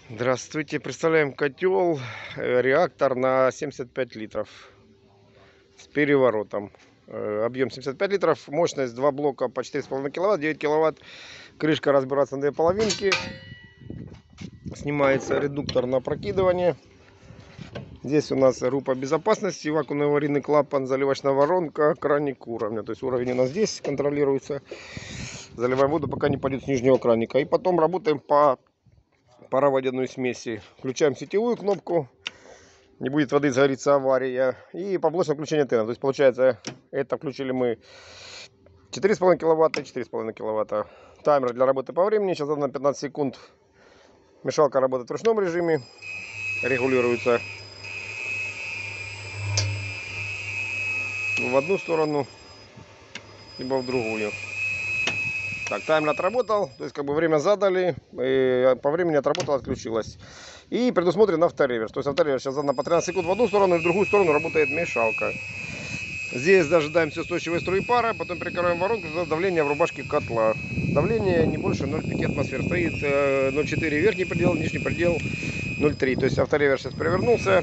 Здравствуйте, представляем котел, реактор на 75 литров с переворотом. Объем 75 литров, мощность 2 блока по 4,5 киловатт, 9 киловатт. Крышка разбирается на две половинки. Снимается редуктор на прокидывание. Здесь у нас группа безопасности, вакуумный аварийный клапан, заливочная воронка, краник уровня. То есть уровень у нас здесь контролируется. Заливаем воду, пока не пойдет с нижнего краника. И потом работаем по пароводяной смеси. Включаем сетевую кнопку. Не будет воды, загорится авария. И поблочное включение тена. То есть получается, это включили мы 4,5 киловатта и 4,5 киловатта. Таймер для работы по времени. Сейчас на 15 секунд. Мешалка работает в ручном режиме. Регулируется в одну сторону, либо в другую. Так, таймер отработал, то есть как бы время задали, и по времени отработал, отключилась. И предусмотрен автореверс. То есть автореверс сейчас задано по 13 секунд в одну сторону, и в другую сторону работает мешалка. Здесь дожидаемся устойчивой струи пара, потом прикрываем воронку за давление в рубашке котла. Давление не больше 0,5 атмосфер. Стоит 0,4 верхний предел, нижний предел 0,3. То есть автореверс сейчас перевернулся.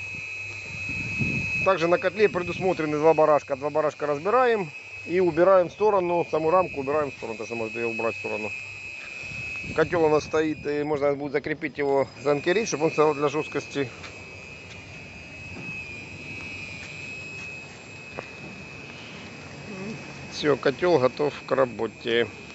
Также на котле предусмотрены два барашка. Два барашка разбираем и убираем в сторону. Саму рамку убираем в сторону, потому что можно ее убрать в сторону. Котел у нас стоит, и можно будет закрепить его, заанкерить, чтобы он стоял для жесткости. Все, котел готов к работе.